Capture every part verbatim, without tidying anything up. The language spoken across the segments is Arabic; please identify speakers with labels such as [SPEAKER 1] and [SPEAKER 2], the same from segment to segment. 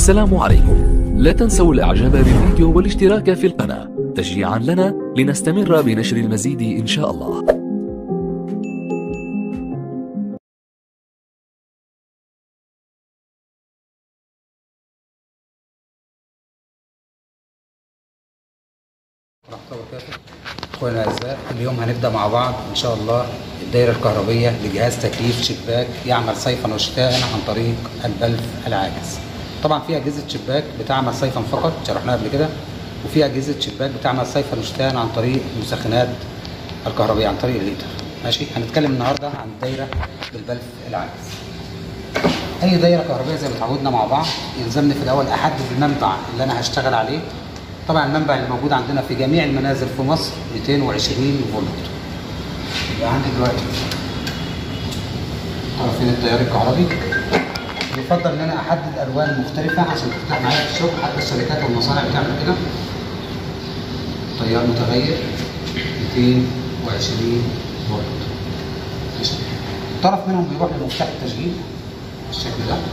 [SPEAKER 1] السلام عليكم. لا تنسوا الاعجاب بالفيديو والاشتراك في القناة تشجيعا لنا لنستمر بنشر المزيد ان شاء الله.
[SPEAKER 2] ورحمة الله وبركاته. اخواني الاعزاء، اليوم هنبدا مع بعض ان شاء الله الدائره الكهربيه لجهاز تكييف شباك يعمل صيفا وشتاء عن طريق البلف العاكس. طبعا في اجهزه شباك بتعمل صيفا فقط شرحناها قبل كده، وفي اجهزه شباك بتعمل صيفا وشتاء عن طريق المسخنات الكهربيه عن طريق الهيتر. ماشي، هنتكلم النهارده عن الدائره بالبلف العاكس. اي دائره كهربيه زي ما اتعودنا مع بعض يلزمني في الاول احدد المنبع اللي انا هشتغل عليه. طبعا المنبع اللي موجود عندنا في جميع المنازل في مصر مئتين وعشرين فولت. يبقى عندي دلوقتي طرفين التيار الكهربي. يفضل ان انا احدد الوان مختلفه عشان تفتح معايا في الشغل، حتى الشركات والمصانع بتعمل كده. تيار متغير مئتين وعشرين فولت. طرف منهم بيروح لمفتاح التشغيل بالشكل ده.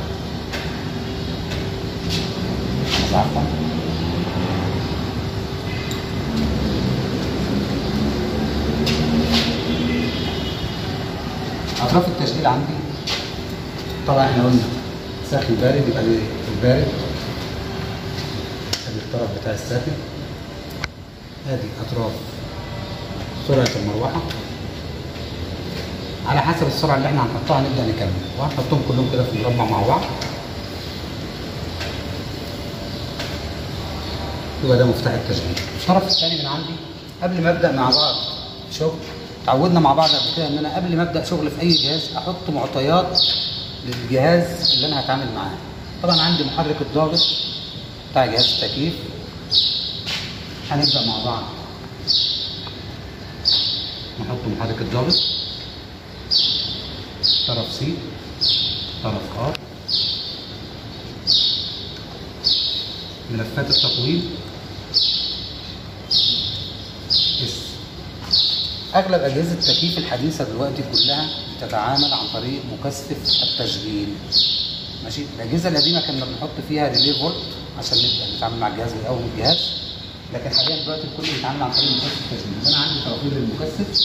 [SPEAKER 2] عفوا اطراف التشغيل عندي طبعا احنا قلنا ساخن بارد، يبقى البارد ادي الطرف بتاع الساخن، ادي اطراف سرعه المروحه. على حسب السرعه اللي احنا هنحطها هنبدا نكمل، وهنحطهم كلهم كده في مربع مع بعض. يبقى ده مفتاح التشغيل. الطرف الثاني من عندي قبل ما ابدا مع بعض شغل، تعودنا مع بعض قبل كده ان انا قبل ما ابدا شغل في اي جهاز احط معطيات للجهاز اللي انا هتعامل معاه. طبعا عندي محرك الضاغط بتاع جهاز التكييف. هنبدا مع بعض نحط محرك الضاغط طرف سي، طرف ار، ملفات التقويم اس. اغلب اجهزه التكييف الحديثه دلوقتي كلها بتتعامل عن طريق مكثف التشغيل. ماشي، الاجهزه القديمه كنا بنحط فيها ريلي فولت عشان نبدا نتعامل مع الجهاز ويقوم الجهاز، لكن حاليا دلوقتي الكل بيتعامل عن طريق مكثف التشغيل. انا عندي طرفين للمكثف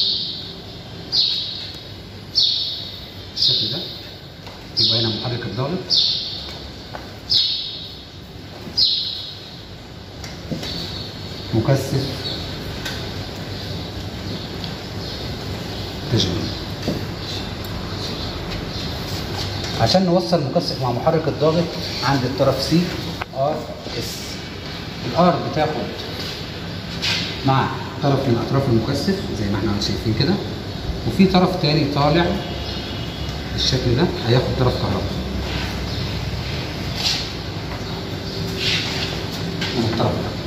[SPEAKER 2] بالشكل ده. يبقى هنا محرك الضاغط، مكثف تشغيل. عشان نوصل مكثف مع محرك الضاغط عند الطرف سي ار اس. الار بتاخد مع طرف من اطراف المكثف زي ما احنا شايفين كده، وفي طرف تاني طالع بالشكل ده هياخد طرف كهرباء من الطرف ده.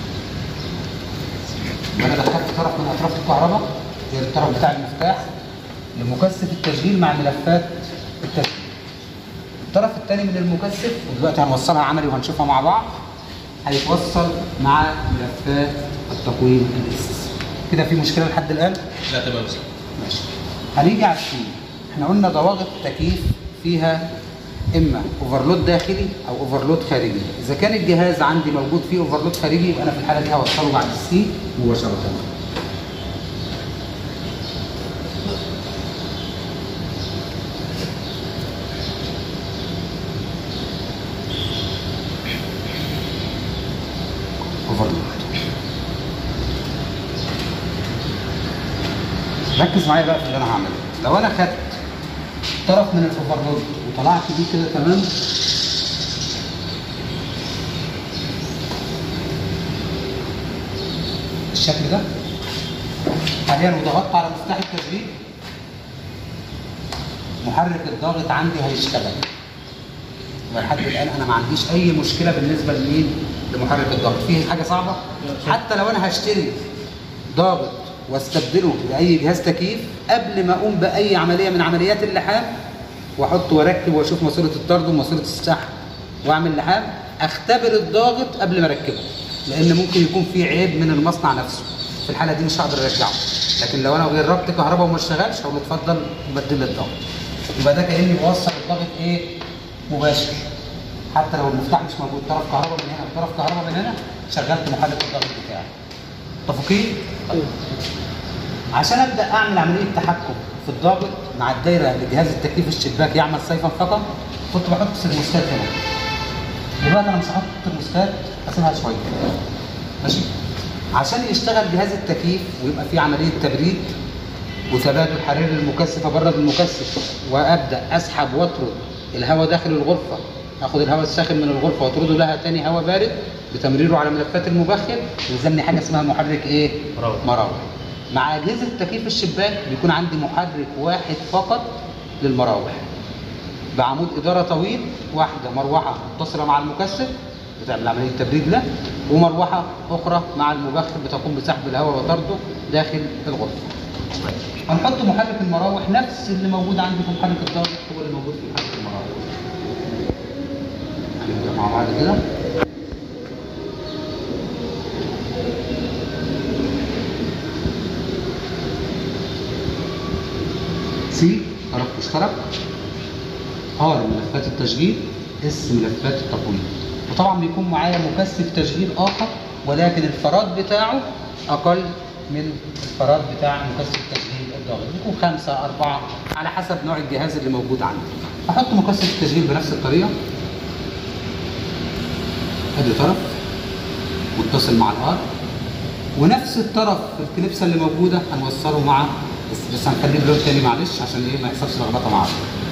[SPEAKER 2] انا دخلت طرف من اطراف الكهرباء زي الطرف بتاع المفتاح لمكثف التشغيل مع ملفات التشغيل. الطرف الثاني من المكثف ودلوقتي هنوصلها عملي وهنشوفها مع بعض، هيتوصل مع ملفات التقويم الاس. كده في مشكله لحد الان؟
[SPEAKER 3] لا تمام.
[SPEAKER 2] ماشي. هنيجي على السي. احنا قلنا ضواغط التكييف فيها اما اوفرلود داخلي او اوفرلود خارجي. اذا كان الجهاز عندي موجود فيه اوفرلود خارجي يبقى انا في الحاله دي هوصله بعد السي مباشره. اوفرلود. ركز معايا بقى في اللي انا هعمله. لو انا خدت طرف من الاوفرلود وطلعت بيه كده تمام، بالشكل ده حاليا، وضغطت على مفتاح التشغيل، محرك الضاغط عندي هيشتغل. ولحد الان انا ما عنديش اي مشكله بالنسبه لمين؟ لمحرك الضغط. فيه حاجه صعبه؟ حتى لو انا هشتري ضاغط واستبدله باي جهاز تكييف، قبل ما اقوم باي عمليه من عمليات اللحام واحط واركب واشوف ماسوره الطرد وماسوره السحب واعمل لحام، اختبر الضاغط قبل ما اركبه، لان ممكن يكون في عيب من المصنع نفسه. في الحاله دي مش هقدر ارجعه. لكن لو انا جربت كهرباء وما اشتغلش هقول له اتفضل بدل لي الضغط. يبقى ده كاني بوصل الضغط ايه؟ مباشر. حتى لو المفتاح مش موجود، طرف كهرباء من هنا وطرف كهرباء من هنا، شغلت محرك الضغط بتاعي. متفقين؟ عشان ابدا اعمل عمليه تحكم في الضغط مع الدايره لجهاز التكييف الشباك يعمل صيفا فقط، كنت بحط ترموستات هنا. دلوقتي انا مش هحط ترموستات، هسيبها شويه. ماشي؟ عشان يشتغل جهاز التكييف ويبقى فيه عمليه تبريد وتبادل حراري للمكثف، ابرد المكثف وابدا اسحب واطرد الهواء داخل الغرفه، اخد الهواء الساخن من الغرفه واطرده لها تاني هواء بارد بتمريره على ملفات المبخر، يلزمني حاجه اسمها محرك ايه؟ مراوح. مع اجهزه تكييف الشباك بيكون عندي محرك واحد فقط للمراوح بعمود اداره طويل، واحده مروحه متصله مع المكثف بتعمل عمليه تبريد له، ومروحه اخرى مع المبخر بتقوم بسحب الهواء وطرده داخل الغرفه. هنحط محرك المراوح نفس اللي موجود عندي في محرك الضغط هو اللي موجود في محرك المراوح. هنبدا مع بعض كده. سي طرف مشترك، ار ملفات التشغيل، اس ملفات التقويم. وطبعا بيكون معايا مكثف تشغيل اخر ولكن الفراد بتاعه اقل من الفراد بتاع مكثف تشغيل الضغط، بيكون خمسه اربعه على حسب نوع الجهاز اللي موجود عندي. احط مكثف التشغيل بنفس الطريقه. ادي طرف متصل مع الار، ونفس الطرف في الكليبسه اللي موجوده هنوصله مع، بس, بس هنخليه بلون تاني معلش عشان ايه ما يحصلش لخبطه مع بعض.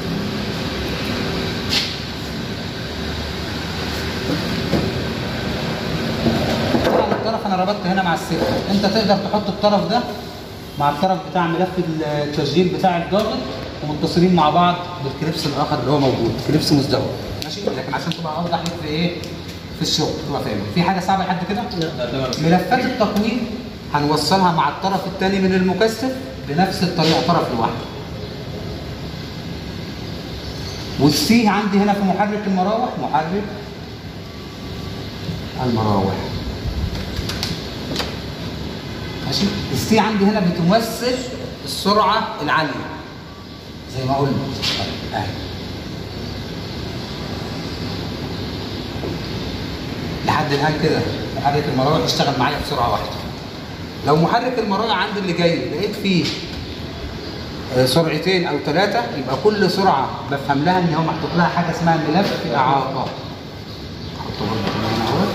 [SPEAKER 2] طبعا الطرف انا ربطت هنا مع السلك، انت تقدر تحط الطرف ده مع الطرف بتاع ملف التسجيل بتاع الضغط ومتصلين مع بعض بالكليبس الاخر اللي هو موجود، كليبس مزدوج. ماشي؟ لكن عشان تبقى اوضح لك في ايه؟ في الشغل تبقى فاهم. في حاجه صعبه لحد كده؟ لا. ملفات التقويم هنوصلها مع الطرف الثاني من المكثف بنفس الطريقه، طرف لوحده. والسي عندي هنا في محرك المراوح، محرك المراوح. ماشي؟ السي عندي هنا بتمثل السرعه العاليه زي ما قلنا. اهي لحد الان كده محرك المراوح يشتغل معايا بسرعه واحده. لو محرك المراوح عندي اللي جاي لقيت فيه سرعتين او ثلاثه، يبقى كل سرعه بفهم لها ان هو محطوط لها حاجه اسمها ملف اعاقه. احطه برضه هنا اهو،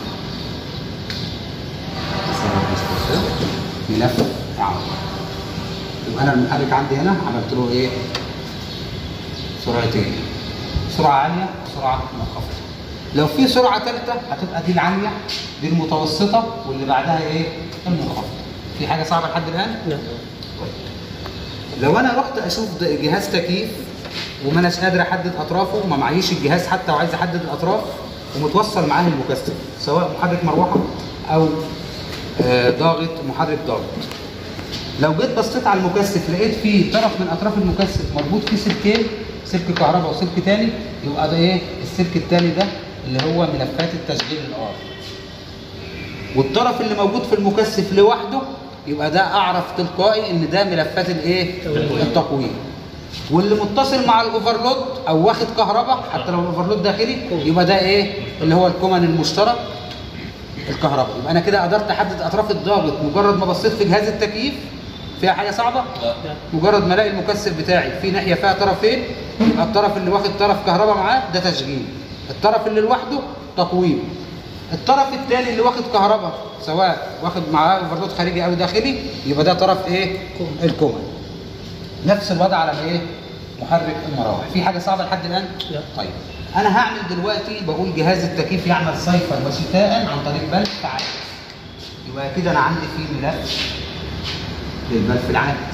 [SPEAKER 2] ملف اعاقه. يبقى انا المحرك عندي هنا عملت له ايه؟ سرعتين، سرعه عاليه وسرعه منخفضه. لو في سرعه ثالثه هتبقى دي العاليه، دي المتوسطه، واللي بعدها ايه؟ المنخفضه. في حاجه صعبه لحد الان؟ لا. طيب لو انا رحت اشوف جهاز تكييف وما اناش قادر احدد اطرافه وما معيش الجهاز حتى وعايز احدد الاطراف ومتوصل معاه المكثف سواء محرك مروحه او ضاغط محرك ضغط، لو جيت بصيت على المكثف لقيت فيه طرف من اطراف المكثف مربوط فيه سلكين، سلك كهرباء وسلك ثاني، يبقى ده ايه؟ السلك الثاني ده اللي هو ملفات التشغيل الار. والطرف اللي موجود في المكثف لوحده يبقى ده اعرف تلقائي ان ده ملفات الايه؟ التقويم. واللي متصل مع الاوفرلود او واخد كهرباء حتى لو الاوفرلود داخلي يبقى ده ايه؟ اللي هو الكومن المشترك الكهرباء. يبقى انا كده قدرت احدد اطراف الضغط مجرد ما بصيت في جهاز التكييف. فيها حاجه صعبه؟ لا. مجرد ما الاقي المكثف بتاعي في ناحيه فيها طرفين، يبقى الطرف اللي واخد طرف كهرباء معاه ده تشغيل، الطرف اللي لوحده تقويم، الطرف الثاني اللي واخد كهرباء سواء واخد معاه اوفرلود خارجي او داخلي يبقى ده طرف ايه؟ الكومن. نفس الوضع على ايه؟ محرك المراوح. في حاجه صعبه لحد الان؟ لا. طيب انا هعمل دلوقتي بقول جهاز التكييف يعمل صيفا وشتاء عن طريق بلف عاكس. يبقى كده انا عندي فيه ملف للبلف العاكس.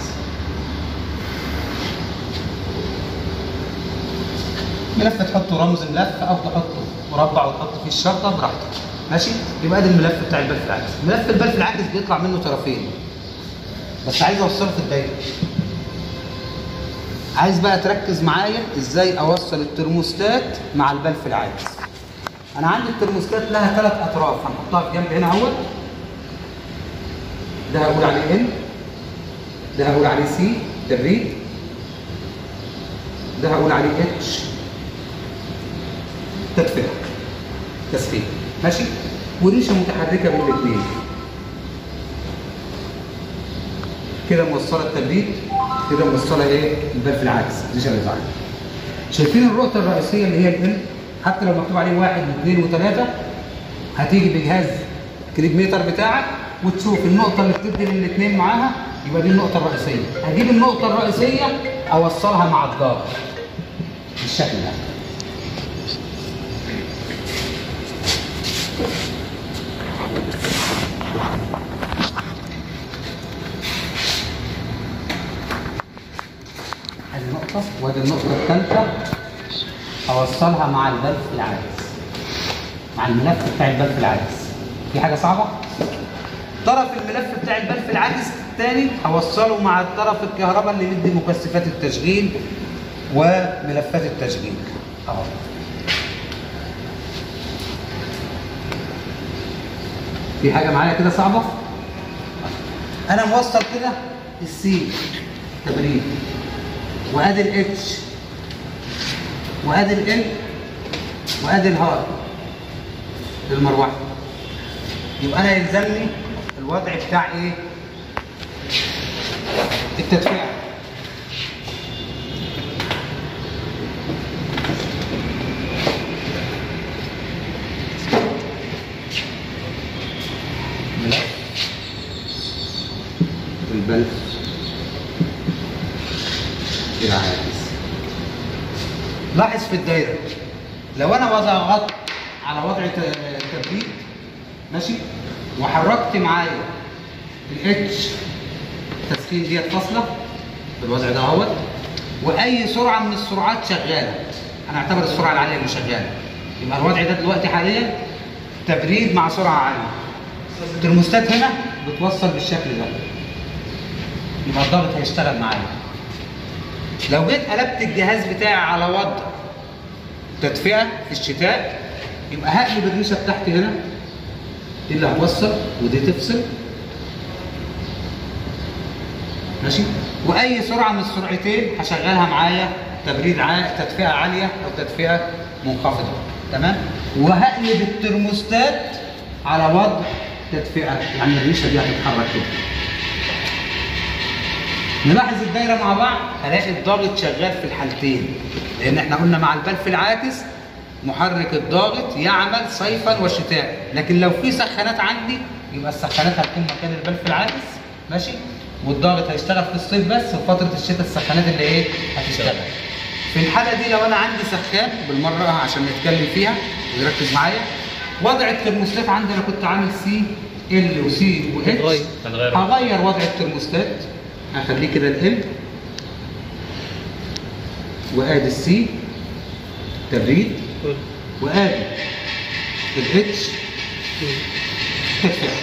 [SPEAKER 2] ملف تحطه رمز ملف او تحطه مربع وتحط فيه الشرطه براحتك. ماشي؟ يبقى ده الملف بتاع البلف العاكس. ملف البلف العاكس بيطلع منه طرفين. بس عايز اوصله في الدايره. عايز بقى تركز معايا ازاي اوصل الترموستات مع البلف العاكس. انا عندي الترموستات لها ثلاث اطراف هنحطها في جنب هنا اهوت. ده هقول عليه ان، ده هقول عليه سي تبريد، ده هقول عليه اتش تدفئه تسخين ماشي، وريشه متحركه بين الاثنين كده موصله التبريد، كده موصله ايه البلف العكس ريشه الازعاج. شايفين النقطه الرئيسيه اللي هي ال حتى لو مكتوب عليه واحد واثنين وثلاثه هتيجي بجهاز كليب ميتر بتاعك وتشوف النقطه اللي بتدي للاثنين معاها، يبقى دي النقطه الرئيسيه. هجيب النقطه الرئيسيه اوصلها مع الضغط بالشكل ده. ادي النقطه وادي النقطه الثالثه اوصلها مع البلف العاكس، مع الملف بتاع البلف العاكس. في حاجه صعبه؟ طرف الملف بتاع البلف العاكس الثاني اوصله مع الطرف الكهرباء اللي بيدي مكثفات التشغيل وملفات التشغيل اهو. في حاجه معايا كده صعبه؟ انا موصل كده السي تبريد، وادي الاتش، وادي ال وادي الهار للمروحه. يبقى انا يلزمني الوضع بتاع ايه؟ التدفئه. البلف العاكس. لاحظ في الدايره لو انا ضغطت على وضع التبريد ماشي وحركت معايا الاتش التسخين ديت فاصله بالوضع ده اهوت، واي سرعه من السرعات شغاله، انا اعتبر السرعه العاليه اللي شغاله، يبقى الوضع ده دلوقتي حاليا تبريد مع سرعه عاليه. الترموستات هنا بتوصل بالشكل ده، يبقى الضغط هيشتغل معايا. لو جيت قلبت الجهاز بتاعي على وضع تدفئه في الشتاء، يبقى هقلب الريشه بتاعتي هنا، دي اللي هتوصل ودي تفصل ماشي، واي سرعه من السرعتين هشغلها معايا تبريد عالي، تدفئه عاليه او تدفئه منخفضه، تمام؟ وهقلب الترموستات على وضع تدفئه، يعني الريشه دي هتتحرك كده. نلاحظ الدايره مع بعض، هلاقي الضاغط شغال في الحالتين، لان احنا قلنا مع البلف العاكس محرك الضاغط يعمل صيفا وشتاء، لكن لو في سخانات عندي يبقى السخانات هتكون مكان البلف العاكس ماشي، والضاغط هيشتغل في الصيف بس، وفي فتره الشتاء السخانات اللي ايه هتشتغل. في الحاله دي لو انا عندي سخان بالمره عشان نتكلم فيها ويركز معايا، وضع الترموستات عندي انا كنت عامل سي ال وسي واتش، هغير وضع الترموستات، هخليه كده ال وادي السي تبريد، وادي الاتش تدفئه،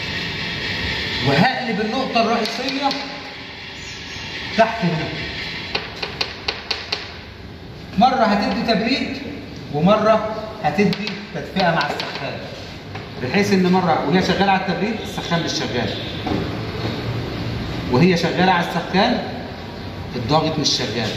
[SPEAKER 2] وهقلب النقطه الرئيسيه تحت هنا، مره هتدي تبريد ومره هتدي تدفئه مع السخان، بحيث ان مره وهي شغاله على التبريد السخان مش شغال، وهي شغاله على السخان الضاغط مش شغال.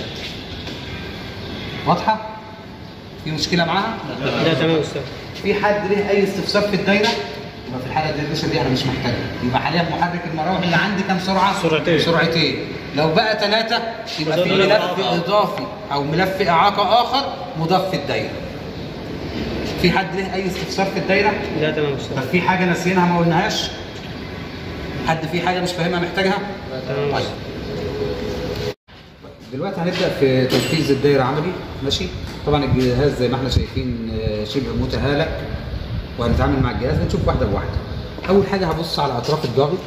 [SPEAKER 2] واضحه؟ في مشكله معاها؟
[SPEAKER 3] لا تمام استاذ.
[SPEAKER 2] في حد ليه اي استفسار في الدايره؟ يبقى في الحاله دي الريشه دي انا مش محتاجها، يبقى حاليا محرك المراوح اللي عندي كام سرعه؟
[SPEAKER 3] سرعتين.
[SPEAKER 2] سرعتين. لو بقى ثلاثه يبقى في ملف اضافي او ملف اعاقه اخر مضاف في الدايره. في حد ليه اي استفسار في الدايره؟
[SPEAKER 3] لا تمام استاذ.
[SPEAKER 2] طب في حاجه ناسيينها ما قلناهاش؟ حد في حاجه مش فاهمها محتاجها؟
[SPEAKER 3] لا تمام.
[SPEAKER 2] طيب. دلوقتي هنبدا في تنفيذ الدايره عملي ماشي. طبعا الجهاز زي ما احنا شايفين شبه متهالك، وهنتعامل مع الجهاز نشوف واحده بواحده. اول حاجه هبص على اطراف الضاغط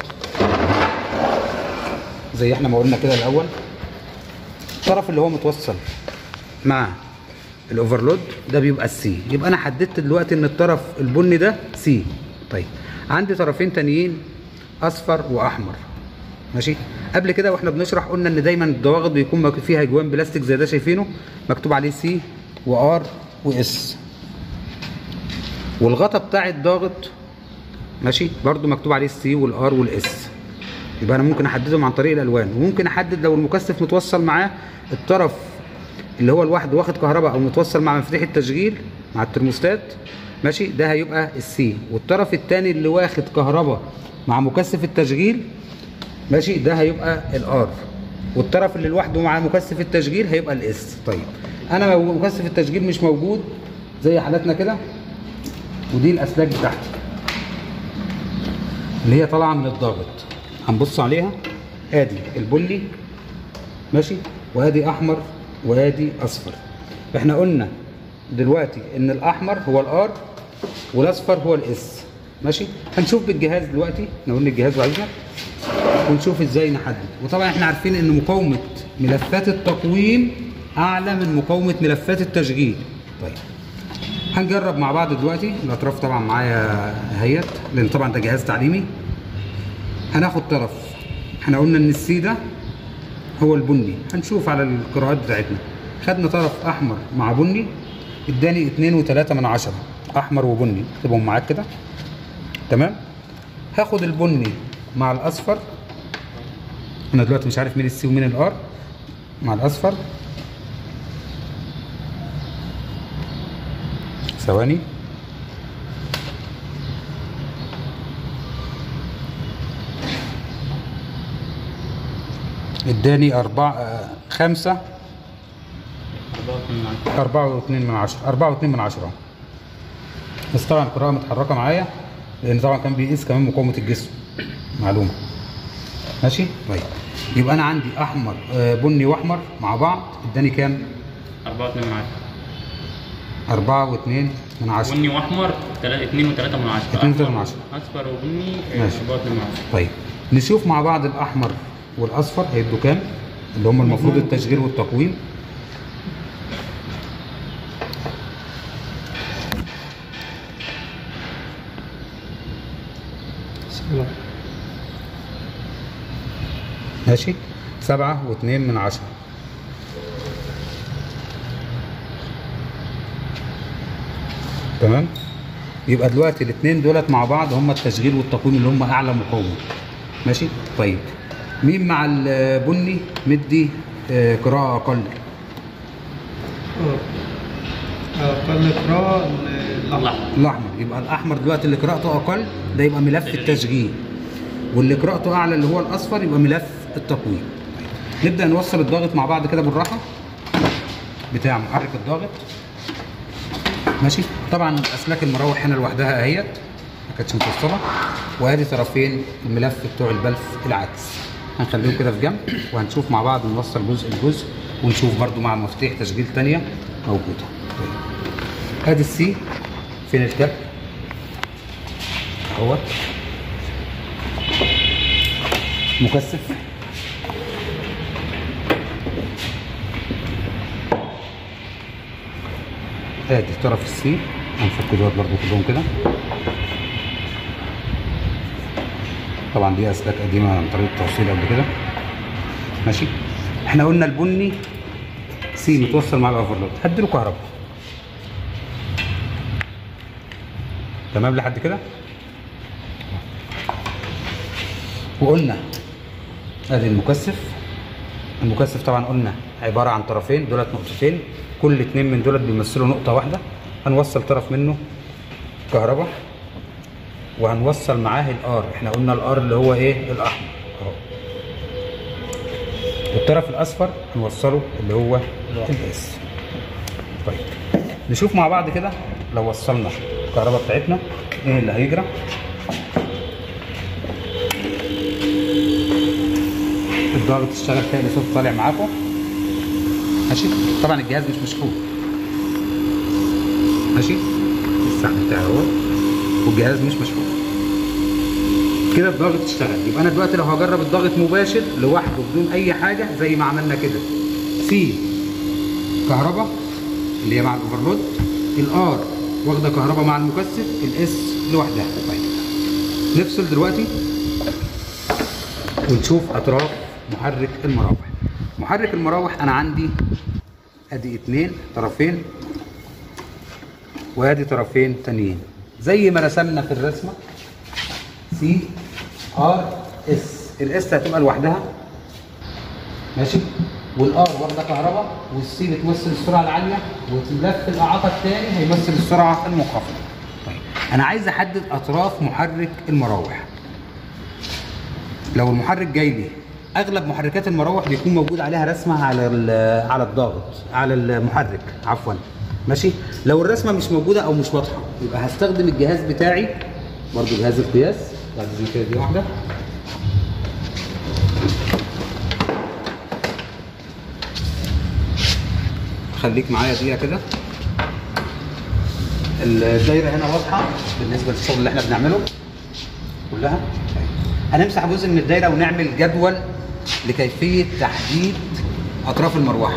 [SPEAKER 2] زي احنا ما قلنا كده الاول، الطرف اللي هو متوصل مع الاوفرلود ده بيبقى السي، يبقى انا حددت دلوقتي ان الطرف البني ده سي. طيب عندي طرفين تانيين اصفر واحمر ماشي. قبل كده واحنا بنشرح قلنا ان دايما الضواغط بيكون فيها جوان بلاستيك زي ده شايفينه مكتوب عليه سي وار واس، والغطا بتاع الضاغط ماشي برضو مكتوب عليه السي والار والاس. يبقى انا ممكن احددهم عن طريق الالوان، وممكن احدد لو المكثف متوصل معاه الطرف اللي هو لوحده واخد كهرباء او متوصل مع مفاتيح التشغيل مع الترموستات ماشي، ده هيبقى السي. والطرف الثاني اللي واخد كهرباء مع مكثف التشغيل ماشي، ده هيبقى الار. والطرف اللي لوحده مع مكثف التشغيل هيبقى الاس. طيب انا مكثف التشغيل مش موجود زي حالتنا كده، ودي الاسلاك بتاعتي اللي هي طالعه من الضاغط، هنبص عليها. ادي البني ماشي، وادي احمر وادي اصفر. احنا قلنا دلوقتي ان الاحمر هو الار والاصفر هو الاس ماشي. هنشوف بالجهاز دلوقتي، نقول الجهاز وعايزنا ونشوف ازاي نحدد. وطبعا احنا عارفين ان مقاومه ملفات التقويم اعلى من مقاومه ملفات التشغيل. طيب هنجرب مع بعض دلوقتي. الاطراف طبعا معايا اهيت، لان طبعا ده جهاز تعليمي. هناخد طرف، احنا قلنا ان السي ده هو البني، هنشوف على القراءات بتاعتنا. خدنا طرف احمر مع بني، اداني اتنين وتلاتة من عشرة احمر وبني، اكتبهم معاك كده تمام. هاخد البني مع الاصفر، انا دلوقتي مش عارف مين السي ومين الار، مع الاصفر. ثواني، اداني أربعة خمسة أربعة واتنين من عشرة أربعة واتنين من عشرة. بس طبعا القراءة متحركة معايا، لأن طبعا كان بيقيس كمان مقاومة الجسم. معلومة ماشي. طيب يبقى أنا عندي أحمر بني وأحمر مع بعض، اداني كام؟
[SPEAKER 3] أربعة واتنين من عشرة.
[SPEAKER 2] أربعة واتنين من عشرة.
[SPEAKER 3] بني وأحمر اتنين وتلاتة من عشرة.
[SPEAKER 2] اتنين وتلاتة من عشرة.
[SPEAKER 3] أصفر وبني
[SPEAKER 2] ماشي.
[SPEAKER 3] أربعة واتنين من عشرة.
[SPEAKER 2] طيب نشوف مع بعض الأحمر والأصفر هيدوا كام؟ اللي هم المفروض التشغيل والتقويم. ماشي، سبعة واتنين من عشرة. تمام. يبقى دلوقتي الاثنين دولت مع بعض هم التشغيل والتقويم اللي هم اعلى مقاومه ماشي. طيب مين مع البني مدي آه قراءه اقل؟
[SPEAKER 4] اقل قراءه
[SPEAKER 3] الاحمر.
[SPEAKER 2] الاحمر. يبقى الاحمر دلوقتي اللي قراءته اقل ده يبقى ملف التشغيل، واللي قراءته اعلى اللي هو الاصفر يبقى ملف التقويم. نبدا نوصل الضاغط مع بعض كده بالراحه بتاع محرك الضاغط ماشي. طبعا اسلاك المراوح هنا لوحدها اهيت ما كانتش متوصله، وادي طرفين الملف بتوع البلف العكس هنخليهم كده في جنب، وهنشوف مع بعض نوصل جزء لجزء، ونشوف برده مع مفاتيح تشغيل ثانيه موجوده. ادي السي، فين الكاب اهوت، مكثف ادي طرف السي، هنفك دوت برضو كلهم كده. طبعا دي اسلاك قديمه عن طريق التوصيل قبل كده ماشي. احنا قلنا البني سي متوصل مع الاوفرلود، هديله كهرباء تمام لحد كده. وقلنا ادي المكثف. المكثف طبعا قلنا عباره عن طرفين، دولت نقطتين، كل اتنين من دولت بيمثلوا نقطه واحده. هنوصل طرف منه كهرباء، وهنوصل معاه الار. احنا قلنا الار اللي هو ايه؟ الاحمر اهو. والطرف الاصفر هنوصله اللي هو الاس. طيب نشوف مع بعض كده لو وصلنا الكهرباء بتاعتنا ايه اللي هيجرى. الضغط اشتغل، تلاقي صوت طالع معاكم ماشي. طبعا الجهاز مش مشحون ماشي، السحب بتاعه اهو، والجهاز مش مشحون كده. الضغط اشتغل. يبقى انا دلوقتي لو هجرب الضغط مباشر لوحده بدون اي حاجه زي ما عملنا كده، سي كهرباء اللي هي مع الاوفرلود، الار واخده كهرباء مع المكثف، الاس لوحدها. طيب نفصل دلوقتي ونشوف اطراف محرك المراوح. محرك المراوح انا عندي ادي اتنين طرفين، وادي طرفين تانيين زي ما رسمنا في الرسمه، سي ار اس. الاس هتبقى لوحدها ماشي، والار واخده كهرباء، والسي بتمثل السرعه العاليه، وملف الاعاقه الثاني هيمثل السرعه المنخفضه. طيب انا عايز احدد اطراف محرك المراوح. لو المحرك جاي لي، اغلب محركات المراوح بيكون موجود عليها رسمه على على الضغط، على المحرك عفوا، ماشي. لو الرسمه مش موجوده او مش واضحه يبقى هستخدم الجهاز بتاعي برضو، جهاز القياس. بعد كده دي واحده، خليك معايا دقيقه كده. الدايره هنا واضحه بالنسبه للشغل اللي احنا بنعمله كلها. هنمسح جزء من الدايره ونعمل جدول لكيفيه تحديد اطراف المروحه.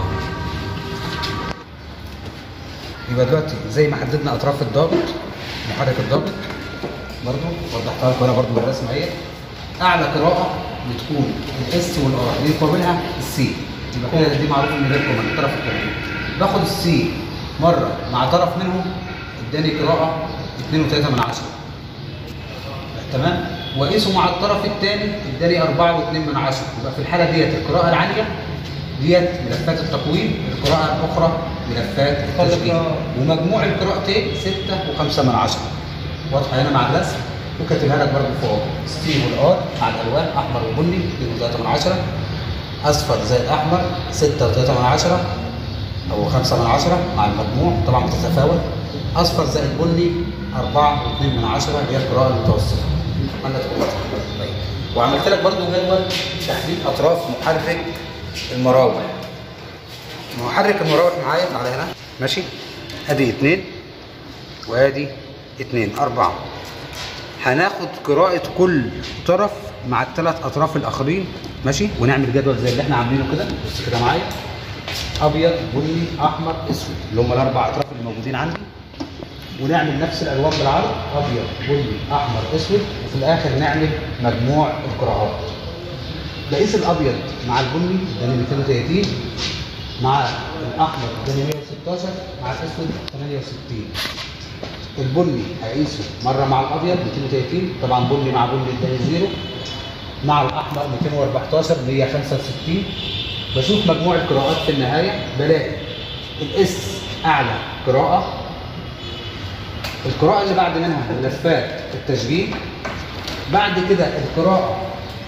[SPEAKER 2] يبقى دلوقتي زي ما حددنا اطراف الضغط، محرك الضغط برضو وضحتها لكم انا برضو بالرسمه اهي. اعلى قراءه بتكون الاس والار اللي يقابلها السي، يبقى كده دي معروف ان ده الكوماند الطرف الثاني. باخد السي مره مع طرف منهم اداني قراءه اتنين وتلاتة من عشرة، تمام. واقيسه مع الطرف الثاني اداني أربعة واتنين من عشرة. يبقى في الحاله ديت القراءه العاليه ديت ملفات التقويم، القراءه الاخرى ملفات التشغيل، ومجموع القراءتين ستة وخمسة من عشرة. واضحه هنا مع الرسم، وكاتبها لك برضه فوق. السي والار مع الالوان احمر وبني اتنين وتلاتة من عشرة، اصفر زائد احمر ستة وتلاتة من عشرة او خمسة من عشرة مع المجموع طبعا بتتفاوت. اصفر زائد بني أربعة واتنين من عشرة اللي هي القراءه المتوسطه. طيب وعملت لك برضه جدول تحديد اطراف محرك المراوح. محرك المراوح معايا على هنا، ماشي. ادي اتنين وادي اتنين، اربعه. هناخد قراءه كل طرف مع الثلاث اطراف الاخرين، ماشي، ونعمل جدول زي اللي احنا عاملينه كده. بص كده معايا، ابيض بني احمر اسود اللي هم الاربع اطراف اللي موجودين عندي، ونعمل نفس الالوان بالعرض ابيض بني احمر اسود، وفي الاخر نعمل مجموع القراءات. بقيس الابيض مع البني اداني ميتين وتلاتين، مع الاحمر اداني مية وستاشر، مع الاسود تمانية وستين. البني هقيسه مره مع الابيض ميتين وتلاتين، طبعا بني مع بني اداني زيرو، مع الاحمر ميتين واربعتاشر مية وخمسة وستين. بشوف مجموع القراءات في النهايه بلاقي الاس اعلى قراءه، القراءه اللي بعد منها ملفات التشغيل، بعد كده القراءه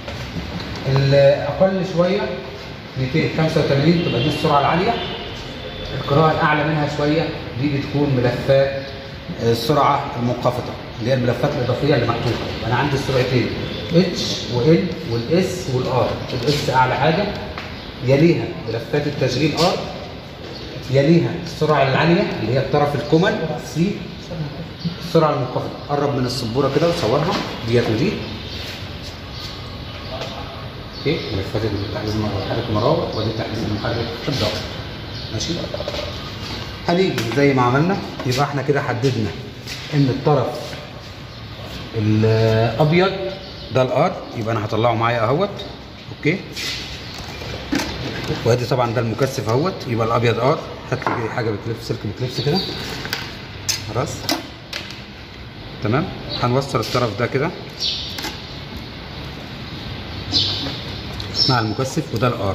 [SPEAKER 2] الاقل شويه ميتين وخمسة وتمانين تبقى دي السرعه العاليه. القراءه الاعلى منها شويه دي بتكون ملفات السرعه المنخفضه اللي هي الملفات الاضافيه اللي محطوطه. انا عندي السرعتين اتش وال والاس والار. الاس اعلى حاجه، يليها ملفات التشغيل ار، يليها السرعه العاليه اللي هي الطرف الكومن سي، السرعه المنخفضه. قرب من السبوره كده وصورها ديت ودي. اوكي، ملفات تحديد محرك المراوح ودي تحديد محرك الضغط، ماشي. هنيجي زي ما عملنا، يبقى احنا كده حددنا ان الطرف الابيض ده الار، يبقى انا هطلعه معايا اهوت. اوكي، وادي طبعا ده المكثف اهوت، يبقى الابيض ار. هات لي حاجه بتلبس، سلك بتلبس كده، خلاص تمام. هنوصل الطرف ده كده مع المكثف، وده الار.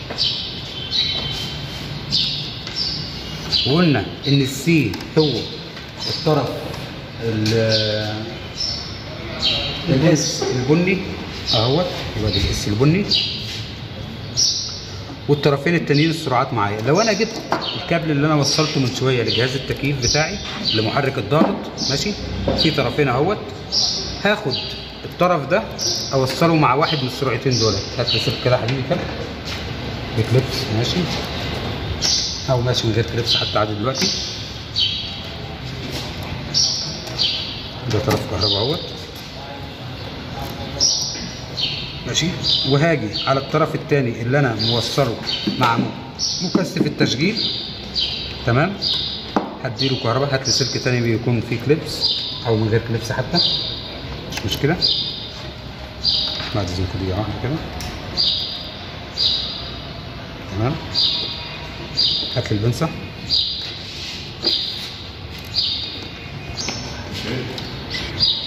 [SPEAKER 2] وقلنا ان السي هو الطرف الاس البني اهوت، يبقى ده الاس البني، والطرفين التانيين السرعات معايا. لو انا جبت الكابل اللي انا وصلته من شويه لجهاز التكييف بتاعي لمحرك الضغط، ماشي، في طرفين اهوت، هاخد الطرف ده اوصله مع واحد من السرعتين دول. هات لي سلك كده يا حبيبي كده بكليبس، ماشي، او ماشي من غير كليبس حتى عادي دلوقتي. ده طرف كهرباء اهوت، ماشي. وهاجي على الطرف الثاني اللي انا موصله مع مكثف التشغيل، تمام، هديله كهرباء. هات لي سلك ثاني بيكون فيه كليبس او من غير كليبس حتى، مش مشكله. بعد اذنكم دقيقه واحده كده، تمام. هات لي البنسه،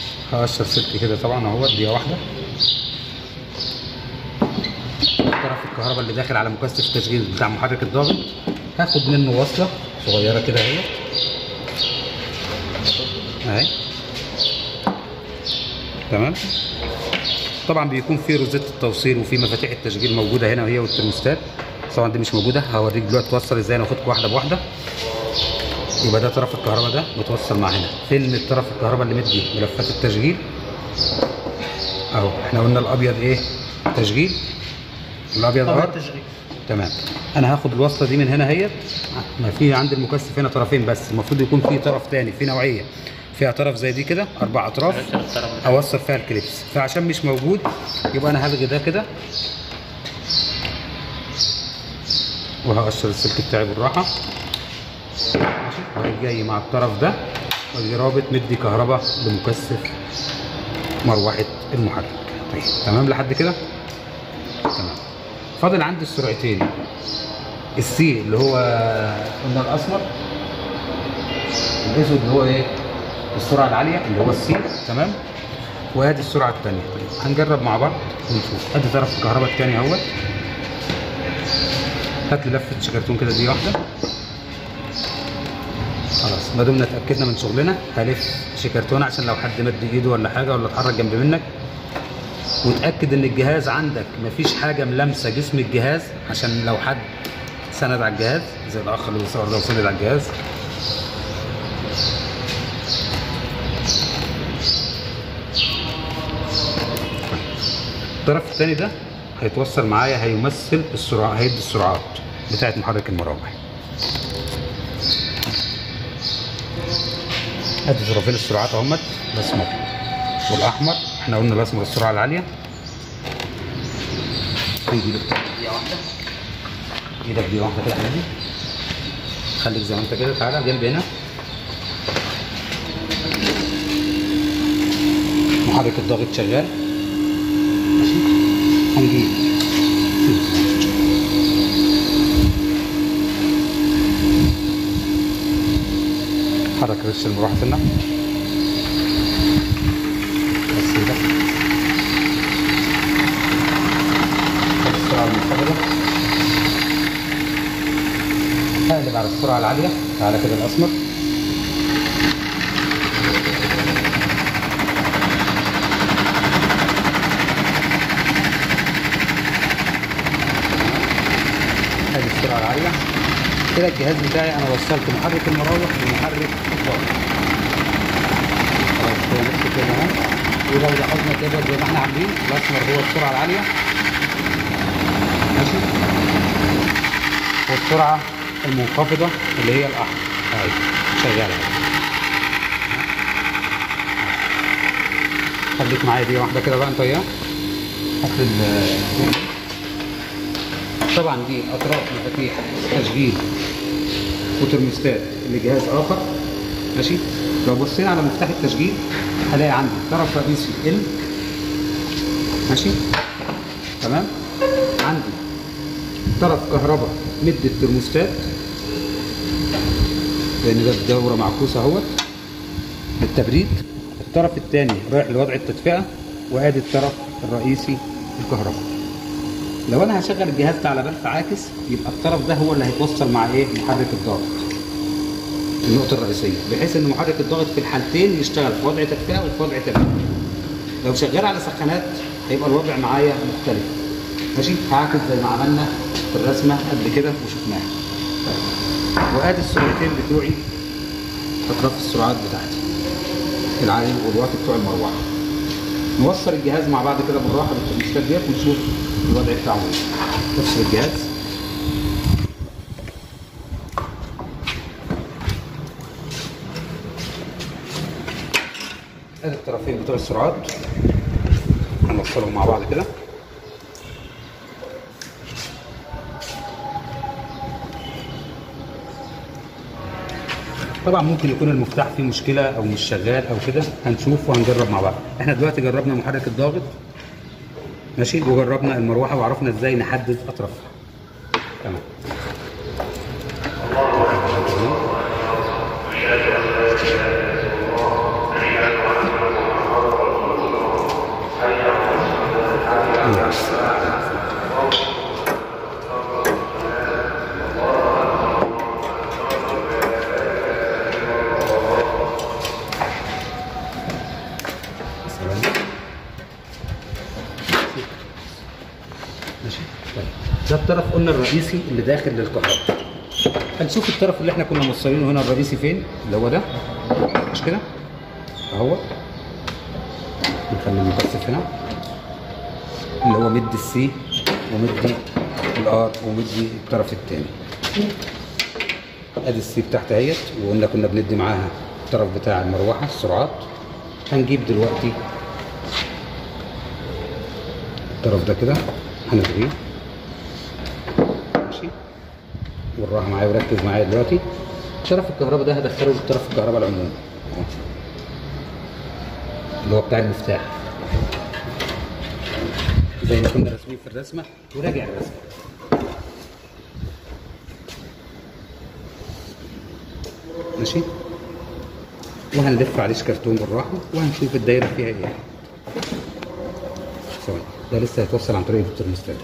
[SPEAKER 2] هقشر سلك كده طبعا اهوت، دقيقه واحده. الطرف الكهرباء اللي داخل على مكثف التشغيل بتاع محرك الضغط. هاخد منه وصله صغيره كده اهي اهي تمام. طبعا بيكون في روزيت التوصيل وفي مفاتيح التشغيل موجوده هنا وهي والترموستات. طبعا دي مش موجوده، هوريك دلوقتي توصل ازاي. انا واخدكم واحده بواحده. يبقى ده طرف الكهرباء ده متوصل مع هنا. فين الطرف الكهرباء اللي مدي ملفات التشغيل اهو. احنا قلنا الابيض ايه تشغيل، الابيض ار
[SPEAKER 4] تشغيل.
[SPEAKER 2] تمام. انا هاخد الوصله دي من هنا اهيت. ما في عند المكثف هنا طرفين بس، المفروض يكون في طرف تاني في نوعيه فيها طرف زي دي كده اربع اطراف اوصل فيها الكليبس. فعشان مش موجود يبقى انا هلغي ده كده وهقشر السلك بتاعي بالراحه ماشي. وهي جاي مع الطرف ده واجي رابط مدي كهرباء لمكثف مروحه المحرك. طيب تمام لحد كده تمام. فاضل عندي السرعتين، السي اللي هو قلنا الاسمر، الاسود اللي هو ايه السرعه العاليه اللي هو السي تمام. وادي السرعه الثانيه. هنجرب مع بعض ونشوف. ادي طرف الكهرباء الثاني اهوت. هات لي لفه شكرتون كده دي واحده. خلاص ما دمنا اتاكدنا من شغلنا هلف شكرتون عشان لو حد مد ايده ولا حاجه ولا اتحرك جنب منك. وتاكد ان الجهاز عندك مفيش حاجه ملامسه جسم الجهاز عشان لو حد سند على الجهاز زي الاخ اللي بيصور ده وسند على الجهاز. الطرف الثاني ده هيتوصل معايا هيمثل السرعه، هيدي السرعات بتاعت محرك المراوح. ادي طرفين السرعات اهمت، الاسمر والاحمر. احنا قلنا الاسمر السرعه العاليه. ايدي دقيقه واحده، ايدك دي واحده كده يا حبيبي. خليك زي ما انت كده، تعالى جنبي هنا. محرك الضغط شغال ماشي. هنجيب حرك رش المروحه سنه بس كده. السرعه المنخفضه هقلب على السرعه العاليه. تعالى كده الاسمر. ادي السرعه العاليه كده. الجهاز بتاعي انا وصلت محرك المراوح بمحرك الضغط. خلاص كده نفس كده اهو. ولو لاحظنا كده زي ما احنا عاملين الاسمر هو السرعه العاليه ماشي، والسرعه المنخفضه اللي هي الاحمر اهي شغاله. خليك معايا دي واحده كده بقى انت وياه. هات طبعا دي اطراف مفاتيح تشغيل وترموستات لجهاز اخر ماشي. لو بصينا على مفتاح التشغيل هلاقي عندي طرف رئيسي ال ماشي تمام. عندي طرف كهرباء مد الترموستات لان ده الدوره معكوسه اهوت للتبريد. الطرف الثاني رايح لوضع التدفئه. وادي الطرف الرئيسي الكهرباء. لو انا هشغل الجهاز ده على بلف عاكس يبقى الطرف ده هو اللي هيتوصل مع ايه محرك الضغط، النقطه الرئيسيه، بحيث ان محرك الضغط في الحالتين يشتغل في وضع تدفئه وفي وضع تبريد. لو شغال على سخانات هيبقى الوضع معايا مختلف ماشي. هعكس زي ما عملنا في الرسمه قبل كده وشفناها. وادي السرعتين بتوعي، اطراف السرعات بتاعتي العالي والواطي بتوع المروحه. نوصل الجهاز مع بعض كده بالراحه بالترموستات ديت ونشوف الوضع بتاعه ايه. نفصل الجهاز. ادي الطرفين بتوع السرعات هنوصلهم مع بعض كده. طبعا ممكن يكون المفتاح فيه مشكله او مش شغال او كده، هنشوف وهنجرب مع بعض. احنا دلوقتي جربنا محرك الضاغط ماشي، وجربنا المروحه وعرفنا ازاي نحدد اطرافها تمام. ده الطرف قلنا الرئيسي اللي داخل للكهرباء. هنشوف الطرف اللي احنا كنا موصلينه هنا الرئيسي فين، اللي هو ده، مش كده؟ اهو. نخلي المكثف هنا اللي هو مدي السي ومدي الار ومدي الطرف الثاني. ادي السي بتاعتها اهيت، وقلنا كنا بندي معاها الطرف بتاع المروحه السرعات. هنجيب دلوقتي الطرف ده كده هنلغيه، ماشي؟ والراحه معايا وركز معايا دلوقتي. طرف الكهرباء ده هدخله لطرف الكهرباء العمومي اللي هو بتاع المفتاح زي ما كنا راسمين في الرسمه، وراجع الرسمه. ماشي؟ وهنلف عليه كرتون بالراحه وهنشوف الدايره فيها ايه. ثواني، ده لسه هيتوصل عن طريق الترموستات.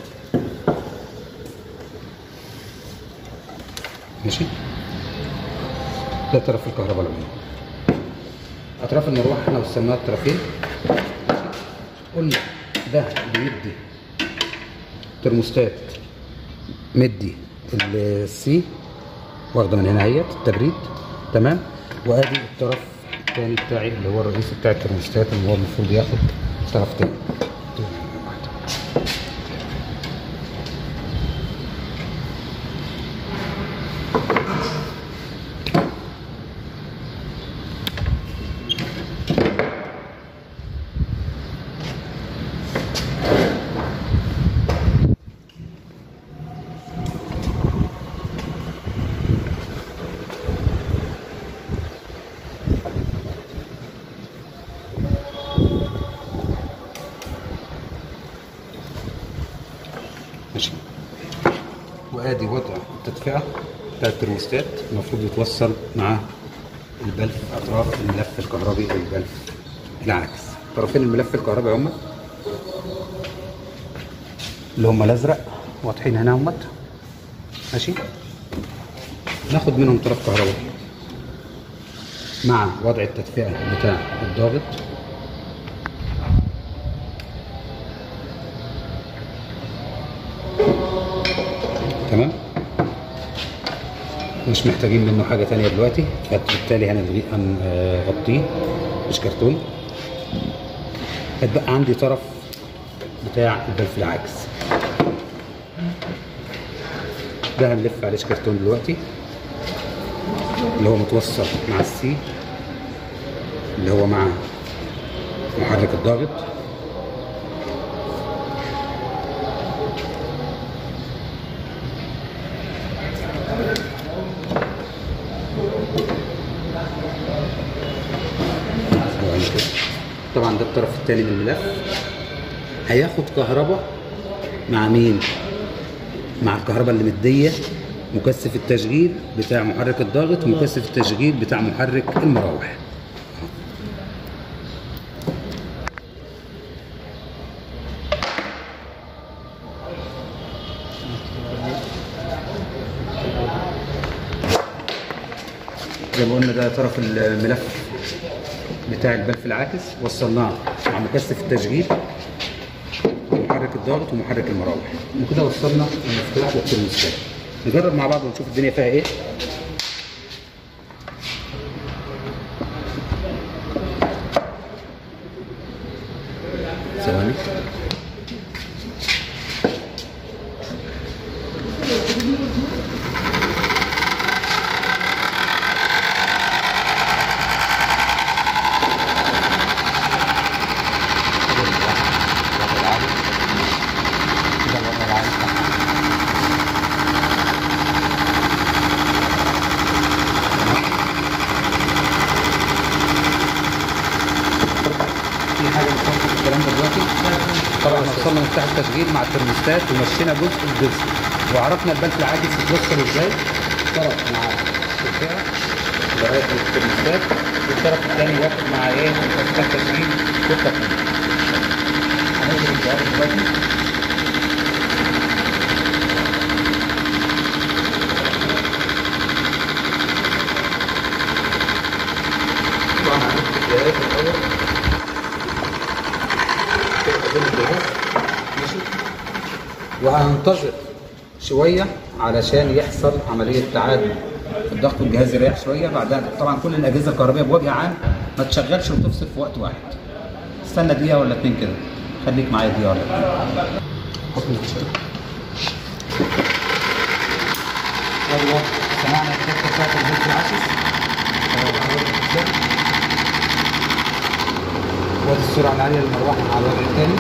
[SPEAKER 2] ماشي؟ ده طرف الكهرباء العمومي. اطراف المروحه احنا وصلناها الطرفين. قلنا ده بيدي ترموستات مدي السي واخده من هنا اهيت التبريد، تمام؟ وادي الطرف الثاني بتاعي اللي هو الرئيسي بتاع الترموستات اللي هو المفروض ياخد طرف تاني. ماشي. وادي وضع التدفئه بتاع الترموستات، المفروض يتوصل مع البلف اطراف الملف الكهربي او البلف العاكس. طرفين الملف الكهربي هم اللي هم الازرق واضحين هنا هم، ماشي؟ ناخد منهم طرف كهربي مع وضع التدفئه بتاع الضاغط. تمام؟ مش محتاجين منه حاجة تانية دلوقتي، فبالتالي هنلغيه هنغطيه مش كرتون. هتبقى عندي طرف بتاع البلف العاكس ده هنلف عليه كرتون دلوقتي اللي هو متوصل مع السي اللي هو مع محرك الضاغط. طبعا ده الطرف الثاني من الملف هياخد كهرباء مع مين؟ مع الكهرباء اللي مديه مكثف التشغيل بتاع محرك الضاغط ومكثف التشغيل بتاع محرك المراوح. زي ما قلنا ده طرف الملف بتاع البلف العاكس، وصلناه مع مكثف التشغيل ومحرك الضغط ومحرك المراوح، وكده وصلنا المفتاح والترموستات. نجرب مع بعض ونشوف الدنيا فيها ايه. ثواني. طبعا وصلنا مفتاح التشغيل مع الترموستات ومشينا جزء بجزء وعرفنا البلف العاكس يتوصل ازاي. طرف مع التدفئه لغايه الترموستات والطرف الثاني واخد مع ايه؟ مفتاح التشغيل والتقنيه. هنقدر الجواب دلوقتي. طبعا هنفتح الجهاز الاول قدام الجهاز، ماشي؟ وهننتظر شويه علشان يحصل عمليه تعادل في الضغط والجهاز يريح شويه. بعدها طبعا كل الاجهزه الكهربائيه بوجه عام ما تشغلش وتفصل في وقت واحد. استنى دقيقه ولا اتنين كده، خليك معايا دقيقه ولا اتنين. يلا سمعنا التكه بتاعت الهيلث العكس. وادي السرعه العاليه للمروحه على الوضع الثاني.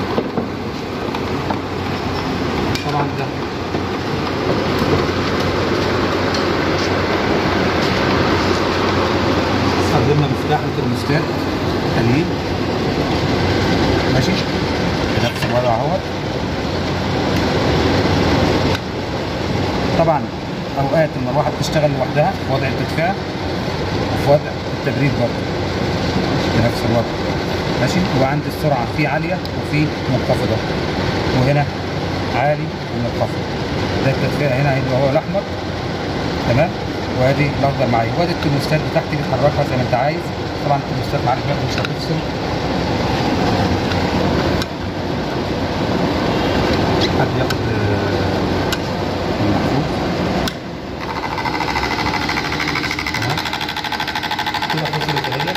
[SPEAKER 2] طبعا ده استخدمنا مفتاح الترموستات تقليل ماشي بنفس الوضع اهوت. طبعا اوقات المروحه بتشتغل لوحدها في وضع التدفئه وفي وضع التبريد برضه بنفس الوضع ماشي. وعند السرعه في عاليه وفي منخفضه، وهنا عالي ومنخفض. ده التدفئه هنا هيبقى هو الاحمر تمام، وادي الاخضر معايا. وادي الترموستات بتاعتي بتحركها زي ما انت عايز. طبعا الترموستات معاك برضه مش هتفصل. حد ياخد المحفوظ تمام كده فصلت اهي.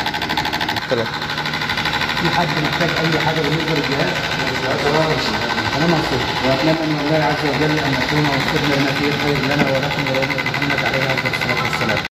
[SPEAKER 2] في حد محتاج اي حاجه بالنسبه للجهاز؟ انا منصور، واتمنى من الله عز وجل ان نكون وفقنا لما فيه الخير لنا ولكم ولامه محمد عليه افضل الصلاه والسلام.